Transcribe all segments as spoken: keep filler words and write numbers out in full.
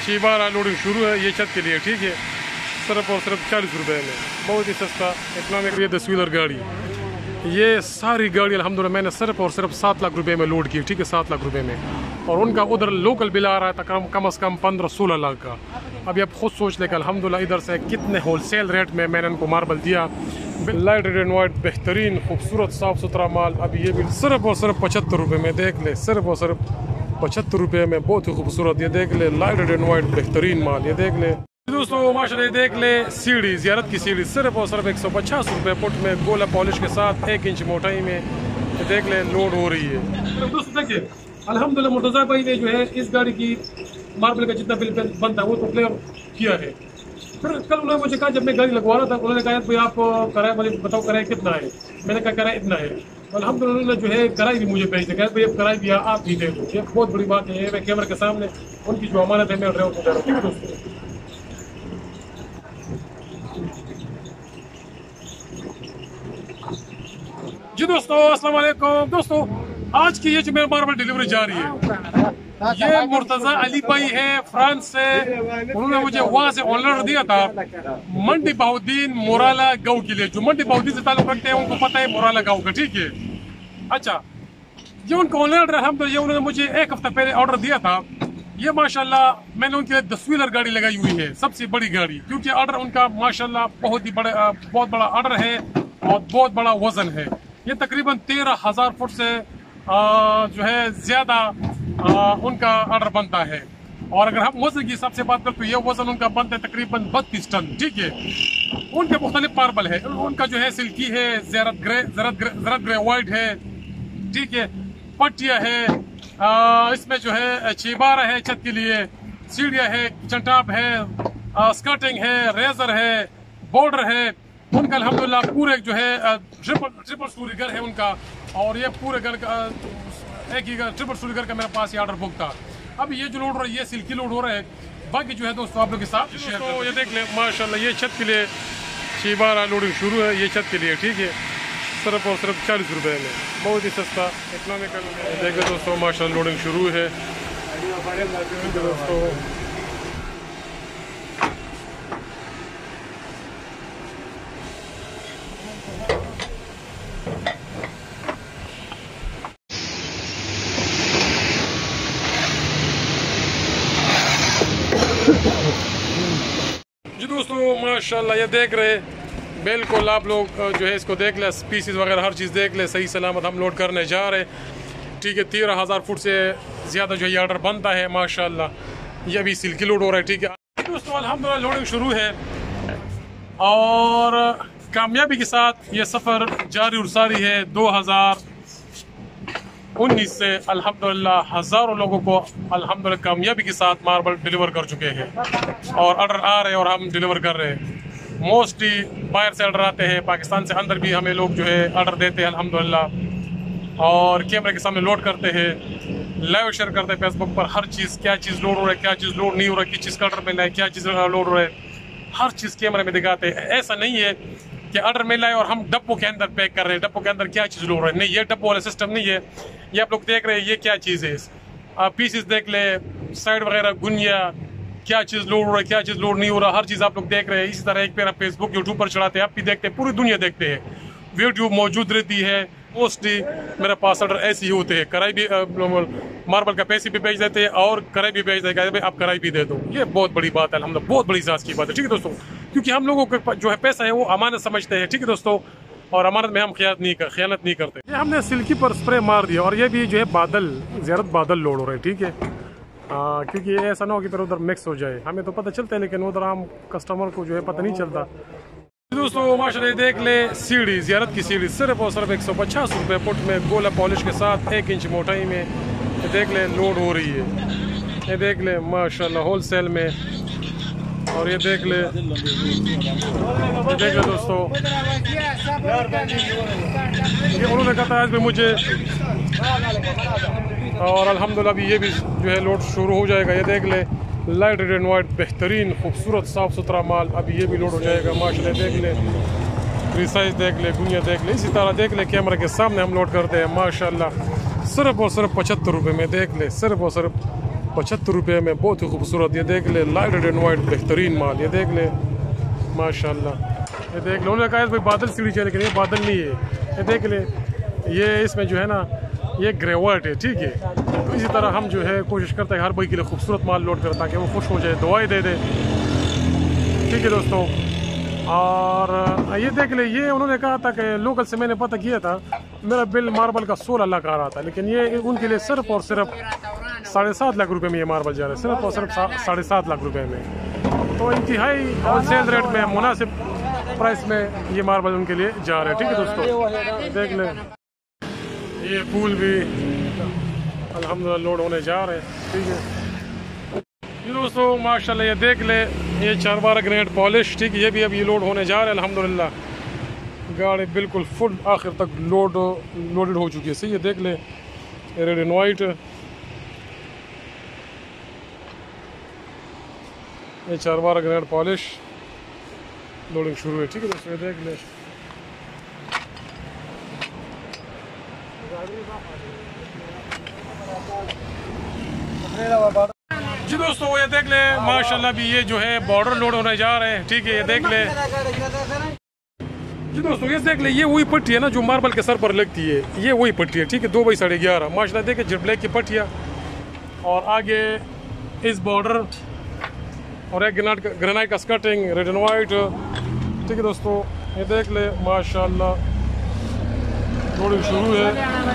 शीबारा loading शुरू है ये छत के लिए, ठीक है। सिर्फ और सिर्फ चालीस रुपए में, बहुत ही सस्ता इकोनॉमिक। ये दस व्हीलर गाड़ी, ये सारी गाड़ी अल्हम्दुलिल्लाह मैंने सिर्फ और सिर्फ सात लाख रुपए में लोड की, ठीक है, सात लाख रुपए में। और उनका उधर लोकल बिल आ रहा था कम कम अज़ कम पंद्रह सोलह लाख का। अभी आप खुद सोच लें कि अल्हम्दुलिल्लाह इधर से कितने होलसेल रेट में मैंने उनको मार्बल दिया, लाइट रेड एंड वाइट बेहतरीन खूबसूरत साफ़ सुथरा माल। अभी ये भी सिर्फ और सिर्फ पचहत्तर रुपये में, देख ले, सिर्फ और सिर्फ पचहत्तर रुपये में, बहुत ही खूबसूरत। ये देख ले लाइट रेड एंड वाइट बेहतरीन माल, ये देख ले दोस्तों माशाल्लाह। देख ले सीढ़ी, ज़ियारत की सीढ़ी सिर्फ और सिर्फ एक सौ पचास रुपये फुट में, गोला पॉलिश के साथ एक इंच मोटाई में, ये देख ले लोड हो रही है। दोस्तों देखिए अल्हम्दुलिल्लाह मुर्तज़ा भाई ने जो है इस गाड़ी की मार्बल का जितना बिल बनता है वो तो क्लियर किया है। फिर कल उन्होंने मुझे कहा, जब मैं गाड़ी लगवा रहा था, उन्होंने कहा भाई आप किराया वाले बताओ किराया कितना है। मैंने कहा किराया इतना है। अल्हम्दुलिल्लाह जो है किराया भी मुझे भेज दिया, भाई अब किराया भी आप ही दे दो। ये बहुत बड़ी बात है, मैं कैमरे के सामने उनकी जो अमानत है मैं ड्राइवर को दे रहा हूँ, ठीक है दोस्तों। जी दोस्तों अस्सलाम वालेकुम। दोस्तों आज की ये जो मेरी मार्बल डिलीवरी जा रही है, ये मुर्तज़ा अली भाई है फ्रांस से। उन्होंने मुझे वहाँ से ऑर्डर दिया था मंडी बहाउद्दीन मोराला गाँव के लिए। जो मंडी बहाउद्दीन से ताल्लुक रखते हैं उनको पता है मोराला गाँव का, ठीक है। अच्छा, ये उनका ऑर्डर हम तो ये उन्होंने मुझे एक हफ्ता पहले ऑर्डर दिया था। ये माशाल्लाह मैंने उनके लिए दस व्हीलर गाड़ी लगाई हुई है, सबसे बड़ी गाड़ी, क्योंकि ऑर्डर उनका माशाल्लाह बहुत ही बड़ा बहुत बड़ा ऑर्डर है और बहुत बड़ा वजन है। ये तकरीबन तेरह हजार फुट से आ, जो है ज्यादा उनका ऑर्डर बनता है। और अगर हम वजन की हिसाब से बात करें तो ये वजन उनका बनता है तकरीबन बत्तीस टन, ठीक है। उनके मुख्तलिफ मार्बल है, उनका जो है सिल्की है, ज़रत ग्रे ज़रत ग्रे ज़रत ग्रे वाइट है, ठीक है, पट्टिया है, आ, इसमें जो है चीबारा है छत के लिए, सीढ़ियाँ है, चंटाप है, स्कर्टिंग है, रेजर है, बॉर्डर है। उनका अल्हम्दुलिल्लाह पूरे जो है ट्रिपल ट्रिपल स्टोरी घर है उनका। और ये पूरे घर का एक ही घर ट्रिपल स्टोरी घर का मेरे पास ये ऑर्डर बुक था। अब ये जो लोड हो रहा है ये सिल्की लोड हो रहा है। बाकी जो है दोस्तों आप लोग के साथ शेयर तो ये देख ले माशाल्लाह। ये छत के लिए शीबारा लोडिंग शुरू है, ये छत के लिए, ठीक है, सिर्फ और सिर्फ चालीस रुपये में, बहुत ही सस्ता इकोनॉमिकल। देखिए दोस्तों माशाल्लाह लोडिंग शुरू है दोस्तों। जी दोस्तों माशाल्लाह ये देख रहे बिल्कुल आप लोग जो है इसको देख ले, पीसीस वगैरह हर चीज़ देख ले, सही सलामत हम लोड करने जा रहे, ठीक है। तेरह हज़ार फुट से ज़्यादा जो है ऑर्डर बनता है माशाल्लाह। ये अभी सिल्की लोड हो रहा है, ठीक है दोस्तों। अल्हम्दुलिल्लाह लोडिंग शुरू है और कामयाबी के साथ ये सफ़र जारी और सारी है। दो हज़ार उन्नीस से अल्हम्दुलिल्लाह हज़ारों लोगों को अल्हम्दुलिल्लाह कामयाबी के साथ मार्बल डिलीवर कर चुके हैं और ऑर्डर आ रहे हैं और हम डिलीवर कर रहे हैं। मोस्टली बाहर से ऑर्डर आते हैं, पाकिस्तान से अंदर भी हमें लोग जो है ऑर्डर देते हैं अल्हम्दुलिल्लाह। और कैमरे के सामने लोड करते हैं, लाइव शेयर करते हैं फेसबुक पर हर चीज़, क्या चीज़ लोड हो रहा है, क्या चीज़ लोड नहीं हो रहा है, किस चीज़ का ऑर्डर मिला है, क्या चीज़ लोड हो रहा है, हर चीज़ कैमरे में दिखाते हैं। ऐसा नहीं है कि ऑर्डर मिला है और हम डब्बों के अंदर पैक कर रहे हैं, डब्बों के अंदर क्या चीज़ लोड रहा है, नहीं, ये डब्बों वाला सिस्टम नहीं है। ये आप लोग देख रहे हैं ये क्या चीज़ है, आप पीसेस देख ले, साइड वगैरह गुनिया, क्या चीज़ लोड हो रहा है, क्या चीज़ लोड नहीं हो रहा, हर चीज़ आप लोग देख रहे हैं। इसी तरह एक पेड़ आप फेसबुक यूट्यूब पर चढ़ाते हैं, आप भी देखते हैं, पूरी दुनिया देखते हैं, यूट्यूब मौजूद रहती है। मोस्टली मेरे पास ऑर्डर ऐसे ही होते हैं, कराई भी मार्बल का पैसे भी भेज देते हैं और कराई भी भेज देगा, भाई आप कराई भी दे दो। ये बहुत बड़ी बात है, हम लोग बहुत बड़ी जांच की बात है, ठीक है दोस्तों, क्योंकि हम लोगों का जो है पैसा है वो अमानत समझते हैं, ठीक है दोस्तों, और अमानत में हम खयानत नहीं कर खयानत नहीं करते। ये हमने सिल्की पर स्प्रे मार दिया और ये भी जो है बादल ज़्यादा बादल लोड हो रहे हैं, ठीक है, आ, क्योंकि ये ऐसा ना हो कि फिर उधर मिक्स हो जाए। हमें तो पता चलता है लेकिन उधर आम कस्टमर को जो है पता नहीं चलता। दोस्तों माशाल्लाह देख ले सीढ़ी, ज़ियारत की सीढ़ी सिर्फ और सिर्फ एक सौ पचास रुपये फुट में, गोला पॉलिश के साथ एक इंच मोटाई में, ये देख ले लोड हो रही है। ये देख ले माशाल्लाह होलसेल में। और ये देख ले ये देख ले दोस्तों, ये उन्होंने कहा था आज भी मुझे, और अल्हम्दुलिल्लाह अभी ये भी जो है लोड शुरू हो जाएगा। ये देख ले लाइट रेड एंड वाइट बेहतरीन खूबसूरत साफ़ सुथरा माल, अभी ये भी लोड हो जाएगा माशाल्लाह। देख ले प्रीसाइज, देख ले गुनिया, देख ले, इसी तरह देख ले कैमरे के सामने हम लोड करते हैं माशाल्लाह। सिर्फ और सिर्फ पचहत्तर रुपये में, देख ले सिर्फ और सिर्फ पचहत्तर रुपये में, बहुत ही खूबसूरत। ये देख ले, लाइट रेड एंड वाइट बेहतरीन माल। ये देख ले माशाल्लाह। ये देख ले, उन्होंने कहा भाई बादल सीढ़ी चाहिए, लेकिन ये बादल नहीं है। ये देख ले, ये इसमें जो है ना ये ग्रेवर्ट है, ठीक है। तो इसी तरह हम जो है कोशिश करते हैं हर भाई के लिए खूबसूरत माल लोड करें ताकि वो खुश हो जाए, दुआएं दे दे, ठीक है दोस्तों। और ये देख ले, ये उन्होंने कहा था कि लोकल से मैंने पता किया था, मेरा बिल मार्बल का सोलह लाख आ रहा था, लेकिन ये उनके लिए सिर्फ और सिर्फ साढ़े सात लाख रुपए में ये मार्बल जा रहा है, सिर्फ और सिर्फ साढ़े सात लाख रुपए में। तो इंतहाई होलसेल रेट में, मुनासिब प्राइस में ये मार्बल उनके लिए जा रहे हैं, ठीक है दोस्तों। देख ले, ये फूल भी अल्हम्दुलिल्लाह लोड होने जा रहे हैं, ठीक है ये दोस्तों माशाल्लाह। ये देख ले, ये चार बारह ग्रेनेड पॉलिश, ठीक है, ये भी अब ये लोड होने जा रहे हैं अल्हम्दुलिल्लाह। गाड़ी बिल्कुल फुल आखिर तक लोड लोडेड हो चुकी है, सही है। देख ले, रेड एंड वाइट, ये चार बारह ग्रेनेड पॉलिश लोडिंग शुरू है, ठीक है दोस्तों। ये देख ले, जी दोस्तों ये देख ले माशाल्लाह भी ये जो है बॉर्डर लोड होने जा रहे हैं, ठीक है। ये देख ले जी दोस्तों, ये देख ले, ये वही पट्टी है ना जो मार्बल के सर पर लगती है, ये वही पट्टी है, ठीक है। दो बाई साढ़े ग्यारह माशाल्लाह, देखे जेट ब्लैक की पट्टियाँ, और आगे इस बॉर्डर और एक ग्रेनाइट का ग्रेनाइट का स्कर्टिंग रेड एंड वाइट, ठीक है दोस्तों। ये देख ले माशाल्लाह लोडिंग शुरू है।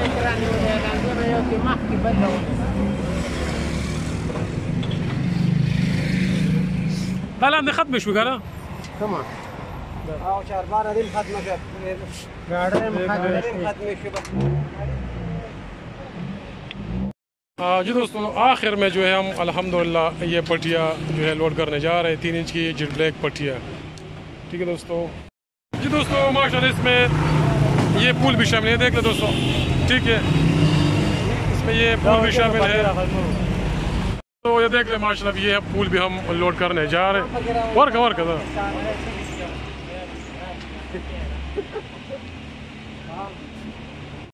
لا لا بدي ختمه شوي قال تمام او شربانه دي ختمه गाड़ी में ختمه شو जी दोस्तों आखिर में जो है हम अल्हम्दुलिल्लाह ये पट्टियाँ जो है लोड करने जा रहे हैं, तीन इंच की जेट ब्लैक पट्टियाँ, ठीक है दोस्तों। जी दोस्तों माशाल्लाह इसमें ये पुल भी शामिल है, देख लो दोस्तों, ठीक है, इसमें ये पुल भी शामिल है। तो ये देख ले माशाल्लाह ये पुल भी हम लोड करने जा रहे हैं। वर्क वर्क था